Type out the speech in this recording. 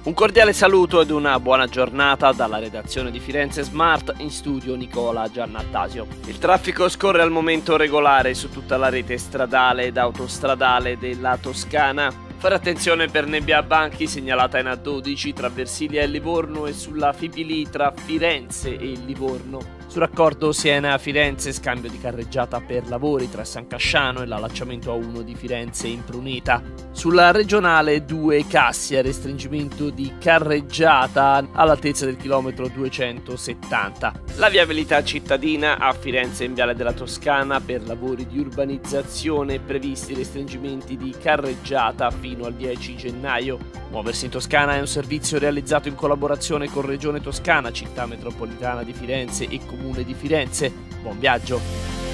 Un cordiale saluto ed una buona giornata dalla redazione di Firenze Smart, in studio Nicola Giannattasio. Il traffico scorre al momento regolare su tutta la rete stradale ed autostradale della Toscana. Fare attenzione per nebbia a banchi segnalata in A12 tra Versilia e Livorno e sulla Fipili tra Firenze e Livorno. Sul raccordo Siena-Firenze scambio di carreggiata per lavori tra San Casciano e l'allacciamento A1 di Firenze in Pruneta. Sulla regionale 2 Cassia restringimento di carreggiata all'altezza del chilometro 270. La viabilità cittadina a Firenze in Viale della Toscana per lavori di urbanizzazione previsti restringimenti di carreggiata fino al 10 gennaio. Muoversi in Toscana è un servizio realizzato in collaborazione con Regione Toscana, Città Metropolitana di Firenze e Comune di Firenze. Buon viaggio!